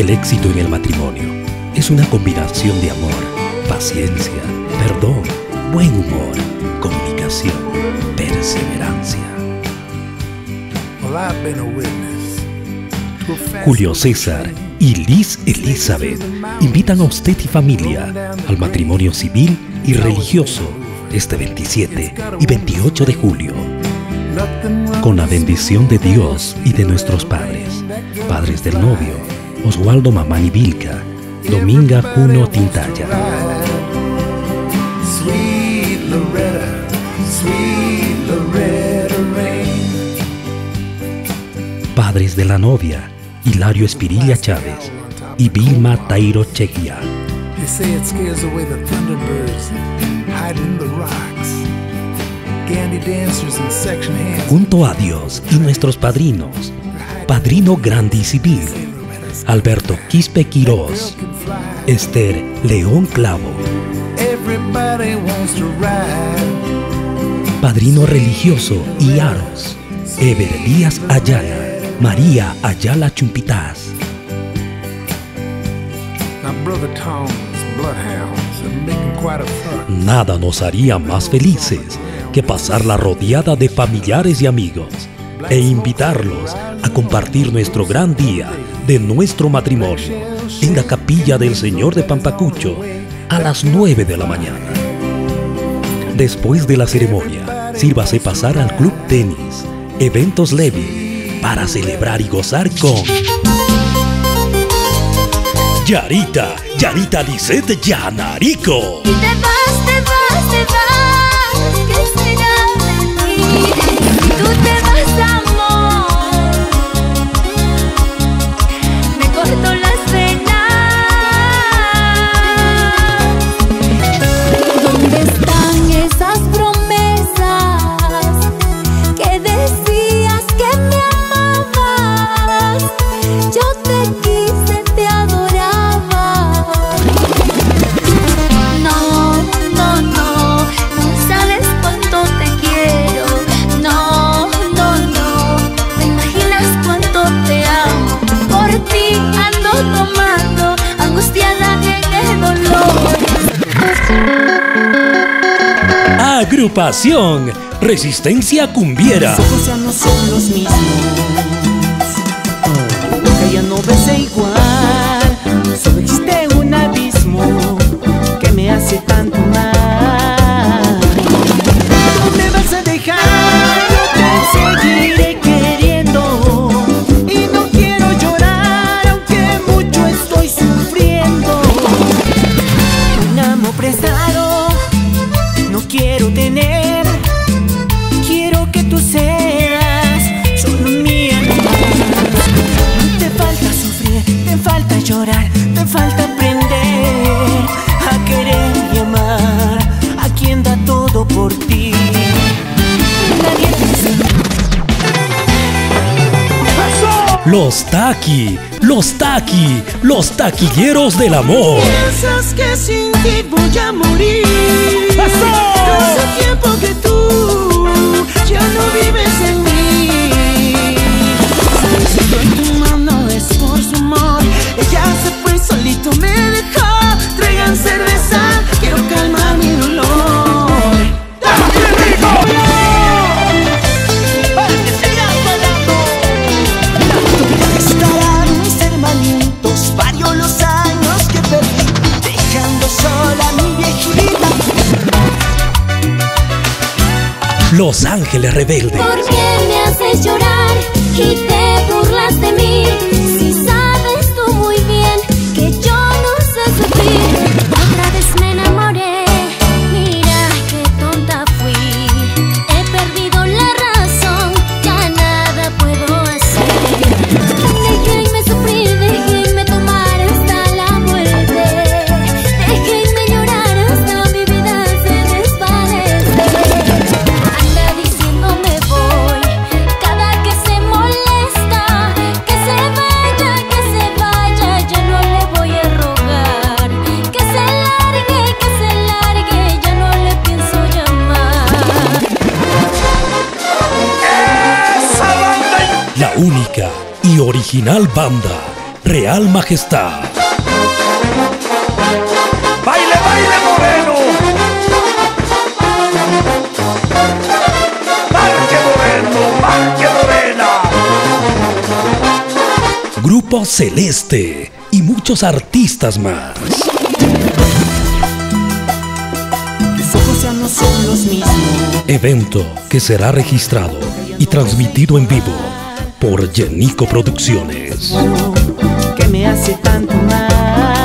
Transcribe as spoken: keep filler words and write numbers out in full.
El éxito en el matrimonio es una combinación de amor, paciencia, perdón, buen humor, comunicación, perseverancia. Julio César y Liz Elizabeth invitan a usted y familia al matrimonio civil y religioso este veintisiete y veintiocho de julio. Con la bendición de Dios y de nuestros padres, padres del novio, Oswaldo Mamani Vilca, Dominga Juno Tintaya. Padres de la novia, Hilario Espirilla Chávez y Vilma Tairo Chequia. Junto a Dios y nuestros padrinos, Padrino Grande y Civil, Alberto Quispe Quirós, Esther León Clavo, Padrino Religioso y Aros, Ever Díaz Ayala, María Ayala Chumpitaz. Nada nos haría más felices que pasarla rodeada de familiares y amigos e invitarlos a compartir nuestro gran día de nuestro matrimonio en la capilla del Señor de Pampacucho a las nueve de la mañana. Después de la ceremonia, sírvase pasar al Club Tenis, Eventos Levi, para celebrar y gozar con Yarita, Yarita Lisette Yanarico. Y te vas, te vas, te vas, ¿qué será de mí? Si tú te vas, amor, me corto las venas. ¿Dónde están esas promesas que decías que me amabas? Yo te quise, te adoraba. No, no, no, no sabes cuánto te quiero. No, no, no, te imaginas cuánto te amo. Por ti ando tomando, angustiada en el dolor. Agrupación Resistencia Cumbiera. Los ojos ya no son los mismos, tu boca ya no besa igual. Solo existe un abismo que me hace tanto mal. No me vas a dejar, yo te seguiré queriendo. Y no quiero llorar, aunque mucho estoy sufriendo. Un amor prestado no quiero tener. Quiero que tú seas solo mía. Te falta sufrir, te falta llorar, te falta aprender a querer y amar a quien da todo por ti. Nadie te enseñó. Los Taqui, los Taqui, los taquilleros del amor. Piensas que sin ti voy a morir. Hace tiempo que tú ya no vives en mí. Si estoy tu mano es por su amor. Ella se fue solito, me dejó. Traigan cerveza, quiero calmar mi dolor. Para que sigas bailando. Estarán mis hermanitos, varios los años que perdí, dejando sola a mi viejita. Los Ángeles Rebeldes. ¿Por qué me haces llorar y te burlas de mí? Si sabes tú muy bien que yo no sé sufrir. Otra vez me enamoré, mira qué tonta fui. He perdido la razón, ya nada puedo hacer. Déjenme sufrir, déjenme tomar hasta la muerte. Déjenme llorar hasta mi vida se desvanece. Anda diciendo me voy, cada que se molesta, que se vaya, que se vaya, yo no le voy a rogar. Que se largue, que se largue, ya no le pienso llamar. La única y original banda Real Majestad. ¡Baile, baile, moreno! ¡Marque, moreno! ¡Marque, morena! Grupo Celeste y muchos artistas más. Tus ojos ya no son los mismos. Evento que será registrado y transmitido en vivo por Yenico Producciones. Que me hace tanto mal.